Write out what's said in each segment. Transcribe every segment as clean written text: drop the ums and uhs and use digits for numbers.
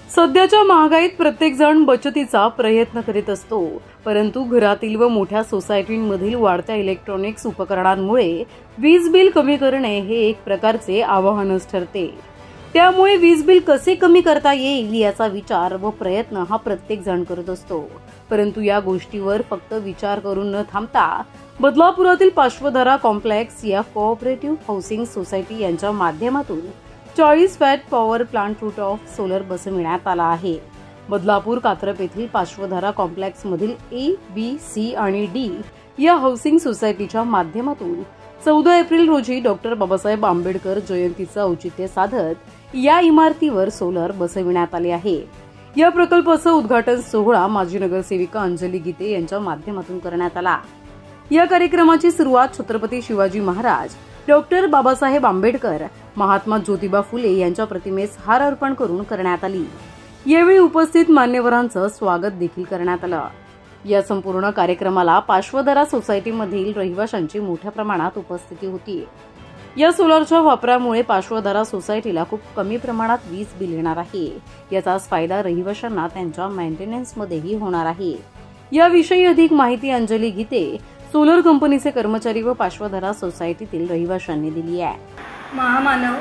सध्याच्या महागाईत प्रत्येक जण बचतीचा प्रयत्न करीत असतो, परंतु घरातील व मोठ्या सोसायटींमधील वाढत्या इलेक्ट्रॉनिक्स उपकरणांमुळे वीज बिल कमी करणे हे एक प्रकारचे आव्हानच ठरते। त्यामुळे वीज बिल कसे कमी करता येईल याचा विचार व प्रयत्न हा प्रत्येक जण करत असतो। परंतु या गोष्टीवर फक्त विचार करून न थांबता बदलापुरातील पार्श्वधारा कॉम्प्लेक्स या कोऑपरेटिव्ह हाऊसिंग सोसायटी यांच्या माध्यमातून 40 watt power plant rooftop solar बसविण्यात आला आहे। बदलापूर कात्रप येथील पार्श्वधारा कॉम्प्लेक्स मधील ए, बी, सी आणि डी या हाऊसिंग सोसायटीच्या माध्यमातून 14 एप्रिल रोजी डॉक्टर बाबासाहेब आंबेडकर जयंतीचे औचित्य साधत या इमारतीवर सोलर बसविण्यात आले आहे। या प्रकल्पाचा उद्घाटन सोहळा माजी नगरसेविका अंजली गीते यांच्या माध्यमातून करण्यात आला। या कार्यक्रमाची सुरुवात छत्रपती शिवाजी महाराज, डॉक्टर बाबासाहेब आंबेडकर, महात्मा ज्योतिबा फुले यांच्या प्रतिमेस हार अर्पण करून करण्यात आली। यावेळी उपस्थित मान्यवरांचं स्वागत देखील करण्यात आलं। या संपूर्ण कार्यक्रमाला पार्श्वधारा सोसायटीमधील रहिवाशांची मोठ्या प्रमाणात उपस्थिती होती। या सोलरच्या वापरामुळे पार्श्वधारा सोसायटीला खूप कमी प्रमाणात वीज बिल येणार आहे। याचाच फायदा रहिवाशांना त्यांच्या मेंटेनन्समध्येही होणार आहे। याविषयी अधिक माहिती अंजली गीते, सोलर कंपनीचे कर्मचारी व पार्श्वधारा सोसायटीतील रहिवाशांनी दिली आहे। महामानव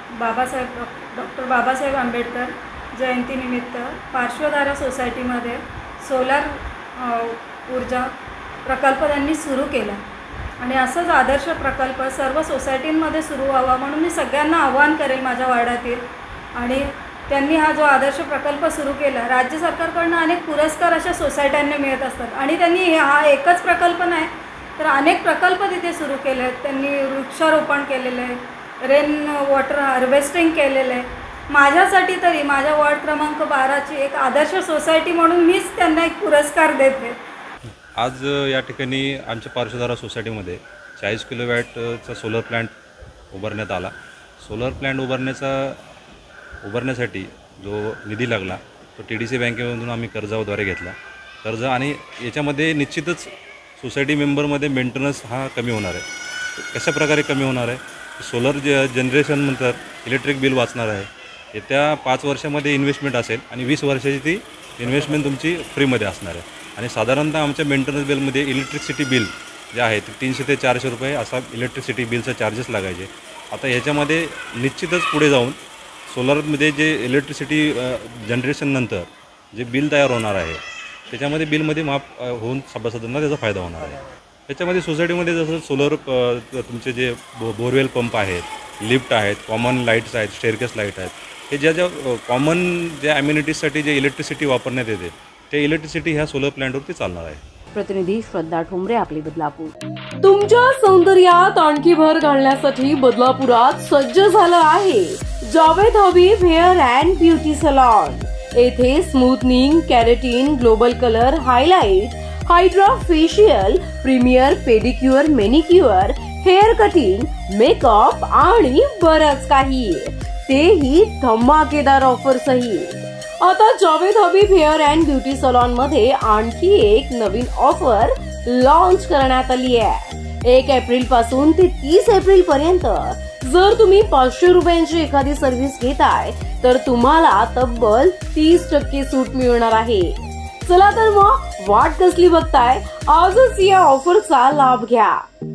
डॉक्टर बाबासाहेब आंबेडकर जयंतीनिमित्त पार्श्वधारा सोसायटीमध्ये सोलर ऊर्जा प्रकल्प त्यांनी सुरू केला आणि असाच आदर्श प्रकल्प सर्व सोसायटींमध्ये सुरू व्हावा म्हणून मी सगळ्यांना आवाहन करेल माझ्या वार्डातील। आणि त्यांनी हा जो आदर्श प्रकल्प सुरू केला, राज्य सरकारकडून अनेक पुरस्कार अशा सोसायट्यांना मिळत असतात आणि त्यांनी हा एकच प्रकल्प नाही तर अनेक प्रकल्प तिथे सुरू केले आहेत। त्यांनी वृक्षारोपण केलेलं आहे, रेन वॉटर हार्वेस्टिंग केलेलं आहे। माझ्यासाठी तरी माझ्या वॉर्ड क्रमांक 12ची एक आदर्श सोसायटी म्हणून मीच त्यांना एक पुरस्कार देते। आज या ठिकाणी आमच्या पार्श्वधारा सोसायटीमध्ये 40 किलोवॅटचा सोलर प्लांट उभारण्यात आला। सोलर प्लांट उभारण्यासाठी जो निधी लागला तो TDC बँकेमधून आम्ही कर्जाद्वारे घेतला। कर्ज आणि याच्यामध्ये निश्चितच सोसायटी मेंबरमध्ये मेंटेनन्स हा कमी होणार आहे। कशा प्रकारे कमी होणार आहे? सोलर जनरेशन नंतर इलेक्ट्रिक बिल वाचणार आहे। येत्या 5 वर्षामध्ये इन्व्हेस्टमेंट असेल आणि 20 वर्षाची ती इन्व्हेस्टमेंट तुमची फ्रीमध्ये असणार आहे। आणि साधारणतः आमच्या मेंटेनन्स बिलमध्ये इलेक्ट्रिसिटी बिल जे आहे ते 300 ते 400 रुपये असा इलेक्ट्रिसिटी बिलचा चार्जेस लागायचे। आता ह्याच्यामध्ये निश्चितच पुढे जाऊन सोलरमध्ये जे इलेक्ट्रिसिटी जनरेशननंतर जे बिल तयार होणार आहे त्याच्यामध्ये बिलमध्ये माफ होऊन सभासदांना त्याचा फायदा होणार आहे। त्याच्यामध्ये सोसायटीमध्ये जसं सोलर तुमचे जे बोरवेल पंप आहेत, लिफ्ट आहेत, कॉमन लाईट्स आहेत, स्टेअरकेस लाईट आहेत, हे ज्या कॉमन ज्या ॲम्युनिटीजसाठी जे इलेक्ट्रिसिटी वापरण्यात येते ते इलेक्ट्रिसिटी ह्या सोलर प्लांटवरती चालणार आहे। प्रतिनिधी श्रद्धा ठोंबरे, आपली बदलापूर। तुमच्या सौंदर्यात आणखी भर घालण्यासाठी बदलापुरात सज्ज झालं आहे Javed Habib hair and beauty salon. येथे smoothening, keratin, global colour, highlight, hydra facial, premier pedicure, manicure, hair cutting, makeup आणि बरंच काही, तेही धमाकेदार ऑफर सहित। आता Javed Habib hair and beauty salon मध्ये आणखी एक नवीन ऑफर लॉन्च करण्यात आली आहे। 1 एप्रिल पासून ते 30 एप्रिल पर्यंत जर तुम्ही 500 रुपयांची एखादी सर्व्हिस घेताय तर तुम्हाला तब्बल 30% सूट मिळणार आहे। चला तर मग वाट कसली बघताय, आजच या ऑफरचा लाभ घ्या।